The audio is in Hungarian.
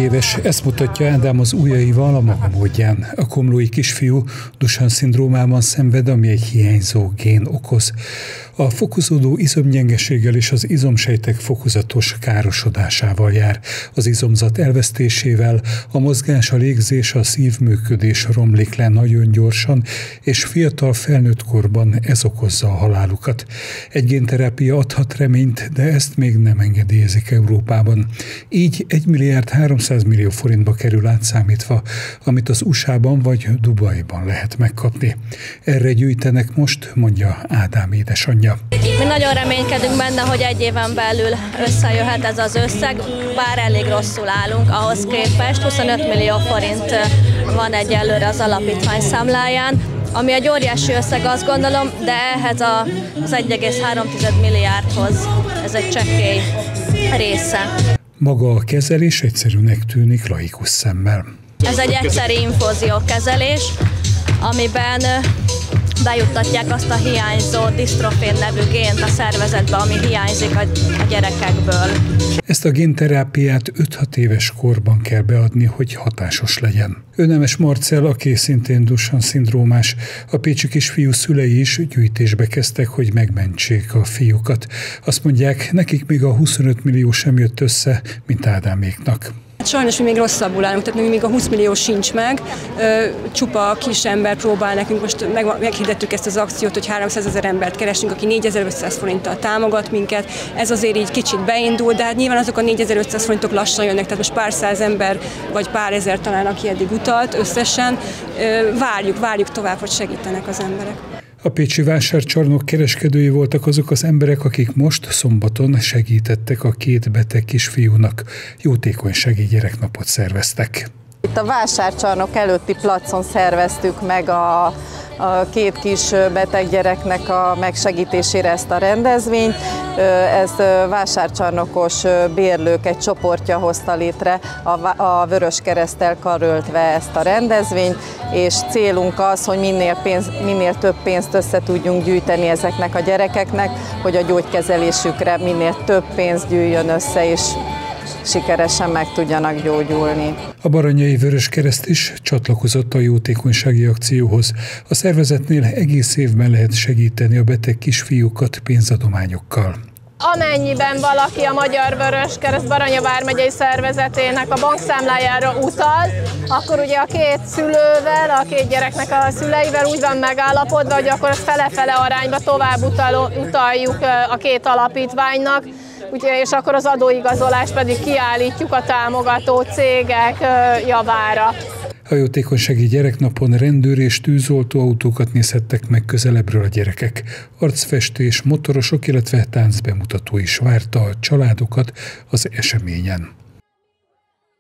éves, ezt mutatja Ádám az ujjaival a maga módján. A komlói kisfiú Duchenne-szindrómában szenved, ami egy hiányzó gén okoz. A fokozódó izomgyengeséggel és az izomsejtek fokozatos károsodásával jár. Az izomzat elvesztésével, a mozgás, a légzés, a szívműködés romlik le nagyon gyorsan, és fiatal felnőtt korban ez okozza a halálukat. Egy génterápia adhat reményt, de ezt még nem engedélyezik Európában. Így 1,3 milliárd forintba kerül átszámítva, amit az USA-ban vagy Dubajban lehet megkapni. Erre gyűjtenek most, mondja Ádám édesanyja. Mi nagyon reménykedünk benne, hogy egy éven belül összejöhet ez az összeg, bár elég rosszul állunk, ahhoz képest 25 millió forint van egyelőre az alapítvány számláján, ami egy óriási összeg, azt gondolom, de ehhez az 1,3 milliárdhoz ez egy csekély része. Maga a kezelés egyszerűnek tűnik laikus szemmel. Ez egy egyszeri infúziókezelés, amiben bejuttatják azt a hiányzó disztrofén nevű gént a szervezetbe, ami hiányzik a gyerekekből. Ezt a génterápiát 5-6 éves korban kell beadni, hogy hatásos legyen. Nemes Marcell, aki szintén Duchenne-szindrómás, a pécsi kisfiú szülei is gyűjtésbe kezdtek, hogy megmentsék a fiúkat. Azt mondják, nekik még a 25 millió sem jött össze, mint Ádáméknak. Sajnos mi még rosszabbul állunk, tehát még a 20 millió sincs meg, csupa kis ember próbál nekünk, most meghirdettük ezt az akciót, hogy 300 000 embert keresünk, aki 4500 forinttal támogat minket, ez azért így kicsit beindul, de hát nyilván azok a 4500 forintok lassan jönnek, tehát most pár száz ember, vagy pár ezer talán, aki eddig utalt összesen, várjuk tovább, hogy segítenek az emberek. A pécsi vásárcsarnok kereskedői voltak azok az emberek, akik most szombaton segítettek a 2 beteg kisfiúnak. Jótékonysági gyereknapot szerveztek. Itt a vásárcsarnok előtti placon szerveztük meg a 2 kis beteg gyereknek a megsegítésére ezt a rendezvényt. Ez vásárcsarnokos bérlők egy csoportja hozta létre a Vöröskereszttel karöltve ezt a rendezvényt, és célunk az, hogy minél több pénzt össze tudjunk gyűjteni ezeknek a gyerekeknek, hogy a gyógykezelésükre minél több pénz gyűjjön össze, és sikeresen meg tudjanak gyógyulni. A Baranyai Vöröskereszt is csatlakozott a jótékonysági akcióhoz. A szervezetnél egész évben lehet segíteni a beteg kisfiúkat pénzadományokkal. Amennyiben valaki a Magyar Vöröskereszt Baranya vármegyei szervezetének a bankszámlájára utal, akkor ugye a 2 szülővel, a 2 gyereknek a szüleivel úgy van megállapodva, hogy akkor ezt fele-fele arányba tovább utaljuk a 2 alapítványnak, és akkor az adóigazolást pedig kiállítjuk a támogató cégek javára. A jótékonysági gyereknapon rendőr és tűzoltóautókat nézhettek meg közelebbről a gyerekek. Arcfestés, motorosok, illetve táncbemutató is várta a családokat az eseményen.